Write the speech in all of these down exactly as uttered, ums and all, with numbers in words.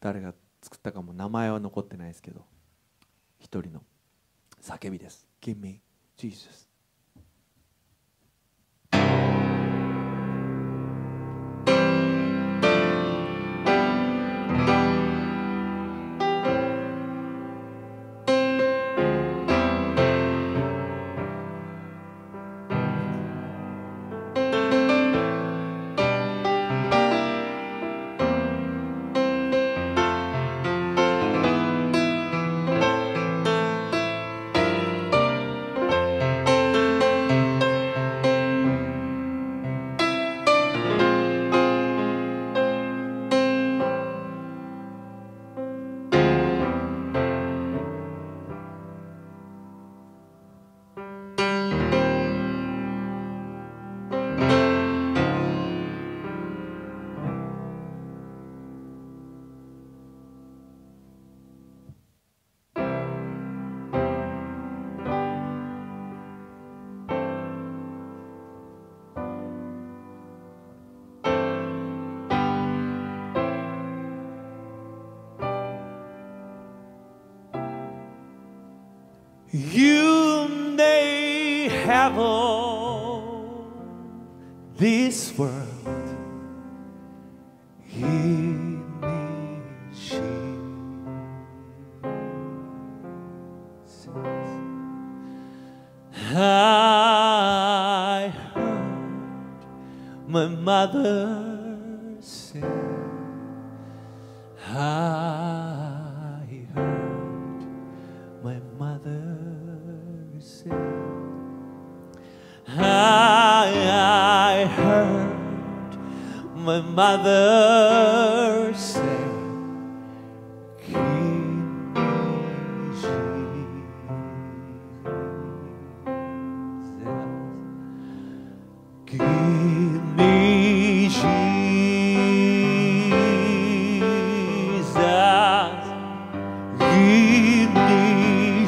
誰が作ったかも名前は残ってないですけど、一人の叫びです。 Give me Jesus。You may have all this world in me, I heard my mother say, I heard my mother say, I, I heard my mother say, give me Jesus, give me Jesus, give me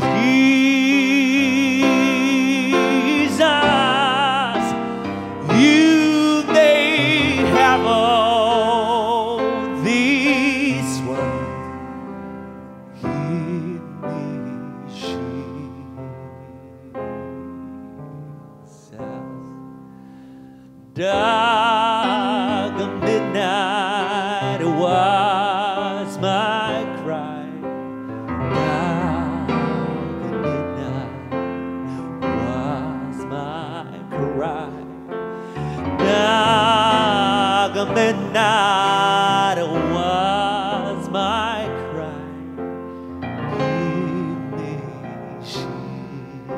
Jesus. You may have all this world, give me Jesus. Dark midnight was my cry. Dark midnight was my cry. Dark midnight was my cry. Give me Jesus.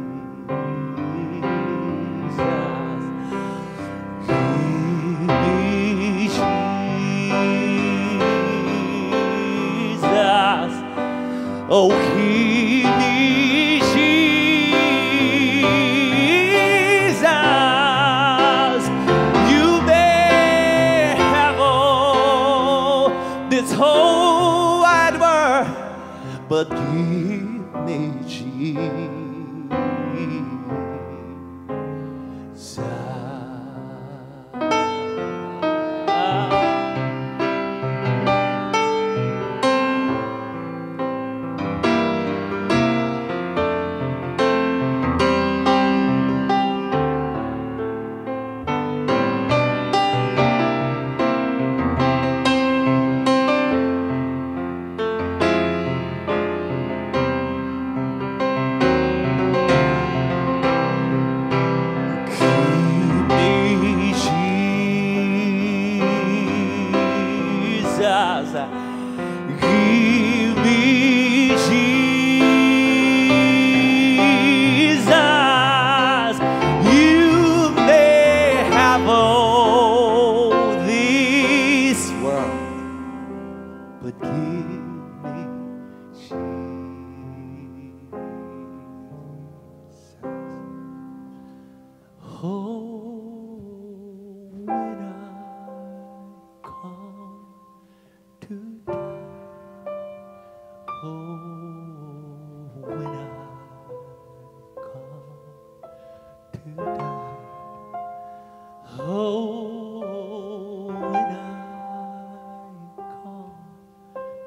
Give me Jesus. Oh, give me Jesus. You may have all this whole wide world, but give me Jesus. Give me Jesus. You may have all this world, but give me Jesus. Oh, when I come to die, oh, when I come to die, oh, when I come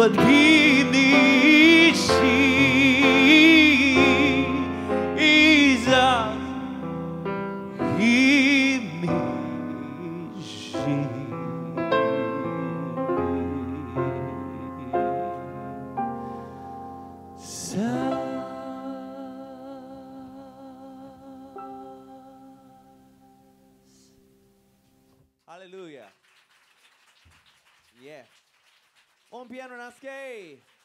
Lord, give me Jesus, give me Jesus. Hallelujah. Yeah. On piano nasce.